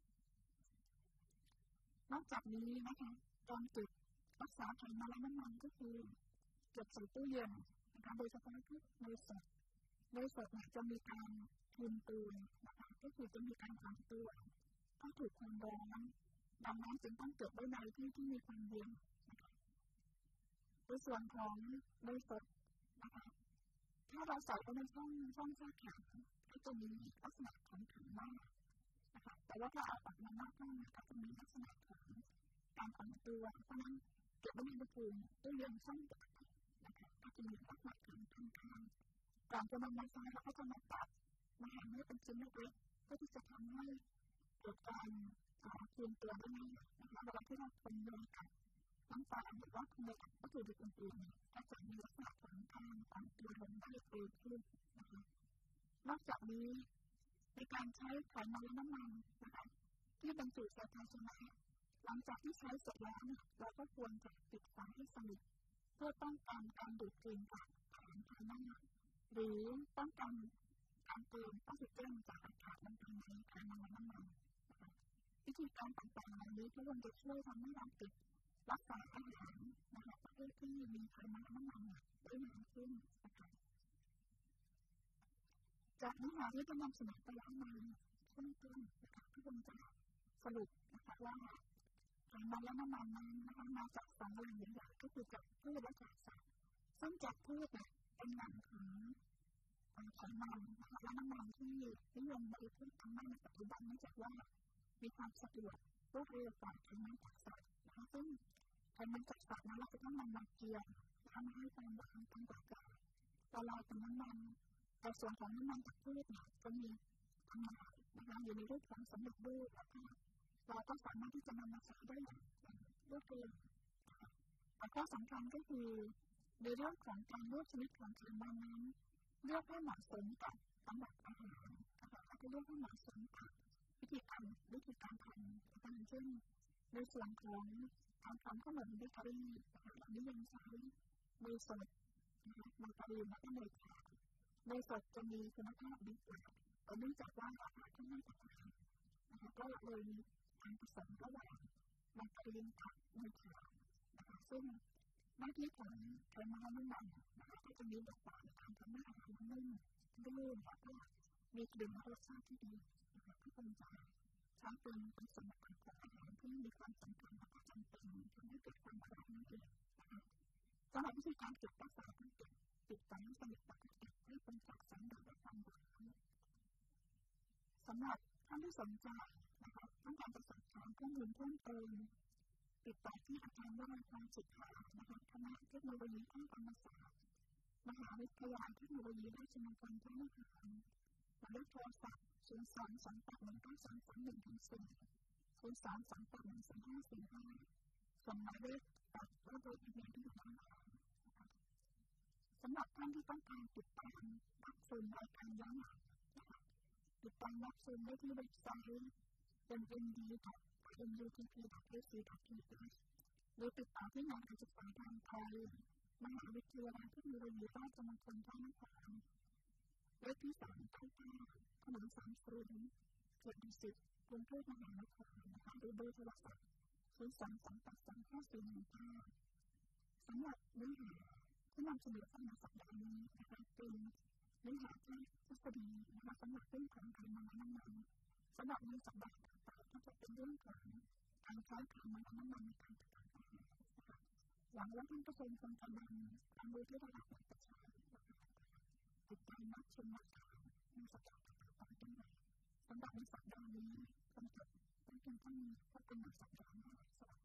นอกจากนี้นะคะการเก็บรักษาไขมันและน้ำมันก็คือเก็บใส่ตู้เย็นนะคะโดยเฉพาะพวกเนยสดเนยสดเนี่ยจะมีการคืนตัวนะคะก็คือจะมีการฝังตัวถ้าถูกความร้อนดังนั้นจึงต้องเก็บไว้ในที่ที่มีความเย็นนะคะในส่วนของเนยสดนะคะถ้าเราใส่ไปในช่องช่องแช่แข็งก็จะมีลักษณะของแข็งมากนะคะแต่ว่าถ้าเอาออกมานอกห้องก็จะมีลักษณะของการอ่อนตัวเพราะนั้นเก็บไว้ในอุณหภูมิตู้เย็นช่องปกตินะคะก็จะมีลักษณะของทางการก่อนจะนำมาใช้เราก็จะมาตัดมาหั่นให้เป็นชิ้นเล็กๆเพื่อที่จะทำให้เกิดการคืนตัวได้ง่ายนะคะเวลาที่เราคนเนยกับน้ำตาลหรือว่าคนเนยกับวัตถุดิบอื่นๆก็จะมีลักษณะของการอ่อนตัวลงได้เร็วขึ้นนะคะนอกจากนี้ในการใช้ไขมันและน้ำมันนะคะที่บรรจุใส่ภาชนะหลังจากที่ใช้เสร็จแล้วเนี่ยเราก็ควรจะปิดฝาให้สนิทเพื่อป้องกันการดูดกลิ่นจากอาหารภายนอกหรือป้องกันการเติมออกซิเจนจากอากาศลงไปในไขมันและน้ำมันนะคะวิธีการต่างๆเหล่านี้ก็ควรจะช่วยทำให้เราติดรักษาอาหารนะคะประเภทที่มีไขมันและน้ำมันได้นานขึ้นนะคะจากเนื้อหาที่จะนำเสนอไปแล้วในช่วงต้นนะคะที่ผมจะสรุปนะคะว่าไขมันและน้ำมันนั้นนะคะมาจากสองแหล่งใหญ่ๆก็คือจากพืชและจากสัตว์ซึ่งจากพืชเนี่ยเป็นแหล่งของไขมันนะคะและน้ำมันที่นิยมบริโภคกันมากในปัจจุบันเนื่องจากว่ามีความสะดวกรวดเร็วกว่าไขมันจากสัตว์นะคะซึ่งไขมันจากสัตว์นั้นเราจะต้องนำมาเจียวนะคะมาให้ความร้อนตั้งแต่ละลายเป็นน้ำมันแต่ส่วนของน้ำมันจากพืชเนี่ยจะมีขนาดนะคะอยู่ในรูปของสำเร็จรูปแล้วก็เราก็สามารถที่จะนำมาใช้ได้อย่างรวดเร็วแต่ข้อสำคัญก็คือในเรื่องของการเลือกชนิดของไขมันนั้นเลือกให้เหมาะสมกับสำหรับอาหารนะคะอาจจะเลือกให้เหมาะสมกับวิธีการวิธีการทำนะคะเช่นในส่วนของการทำขนมเบเกอรี่นะคะเรานิยมใช้เนยสดนะคะมาการีนและก็เนยขาวเนยสดจะมีคุณภาพดีกว่าแต่เนื่องจากว่าราคาค่อนข้างแพงนะคะก็เลยมีการผสมระหว่างมาการีนกับเนยขาวนะคะซึ่งหน้าที่ของไขมันและน้ำมันนะคะก็จะมีบทบาทในการทำให้อาหารนุ่มลื่นแล้วก็มีกลิ่นและรสชาติที่ดีนะคะที่ควรจะใช้เป็นเป็นส่วนประกอบของอาหารที่มีความสำคัญและก็จำเป็นทำให้เกิดความอร่อยนั่นเองนะคะสำหรับวิธีการเก็บรักษาต้องเก็บปิดไว้ให้สนิทปกติให้พ้นจากแสงแดดและความร้อนสำหรับท่านที่สนใจนะคะต้องการจะสอบถามข้อมูลเพิ่มเติมติดต่อที่อาจารย์วราพรจิตหานะคะคณะเทคโนโลยีด้านธรรมศาสตร์มหาวิทยาลัยเทคโนโลยีราชมงคลพระนครหมายเลขโทรศัพท์ศูนย์ สอง สอง แปด หนึ่ง เก้า สาม สาม หนึ่ง สี่ ศูนย์ สอง สอง แปด หนึ่ง สี่ ห้า สี่ ห้าส่งหมายเลขตัดและเบอร์อีเมลที่อยู่ด้านล่างสำหรับท่านที่ต้องการติดตามรับชมรายการย้อนหลังนะคะติดตามรับชมได้ที่เว็บไซต์ เอ็ม เอ็ม ดี ดอท เอ็ม ยู ที พี ดอท เอ ซี ดอท ที เอช หรือติดต่อที่งานการศึกษาทางไทยมหาวิทยาลัยเทคโนโลยีราชมงคลพระนครเลขที่สามเก้าเก้าถนนสามศูนย์เขตดุสิตกรุงเทพมหานครนะคะหรือเบอร์โทรศัพท์ศูนย์ สอง สอง แปด สอง ห้า สี่ หนึ่ง เก้าสำหรับเนื้อหาที่นำเสนอในสัปดาห์นี้นะคะเป็นเนื้อหาที่ทฤษฎีนะคะสำหรับเรื่องของไขมันและน้ำมันสำหรับในสัปดาห์ต่อไปก็จะเป็นเรื่องของการใช้ไขมันและน้ำมันในการประกอบอาหารนะคะหวังว่าท่านผู้ชมคงจะนำความรู้ที่ได้รับไปใช้ติดตามรับชมรับฟังในสัปดาห์ต่อไปด้วยสำหรับในสัปดาห์นี้คงจบเป็นเพียงเท่านี้พบกันในสัปดาห์หน้าสวัสดี